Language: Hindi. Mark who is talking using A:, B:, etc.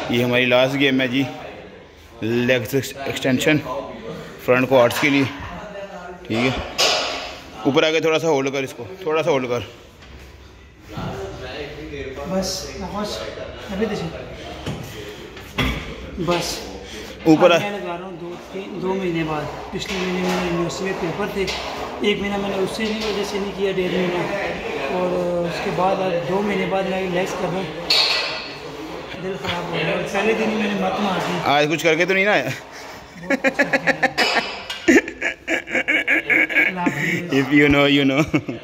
A: ये हमारी लास्ट गेम है जी, लेग एक्सटेंशन फ्रंट क्वाड्स के लिए। ठीक है, ऊपर आके थोड़ा सा होल्ड कर, इसको थोड़ा सा होल्ड कर।
B: बस
A: ऊपर
B: मैं लगा रहा हूँ 2 महीने बाद। पिछले महीने मेरे यूनिवर्सिटी में पेपर थे, 1 महीना मैंने उससे नहीं वजह से नहीं किया, 1.5 महीना, और उसके बाद अब 2 महीने बाद मैं रिलैक्स कर रहा हूँ। दिल ख़राब हो गया, पहले दिन ही मैंने मत मार दी।
A: आज कुछ करके तो नहीं ना आया? If you know, you know.